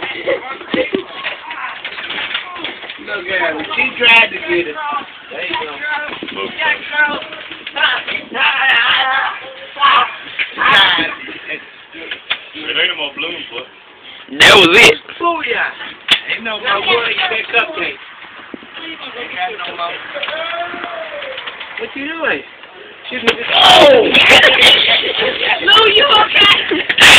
Look at her. She tried to get it. There you go. It ain't no more balloons, boy. That was it. Booyah! Ain't no more water in that cupcake. Ain't got no more. What you doing? Shoot me this. Oh! No, you okay?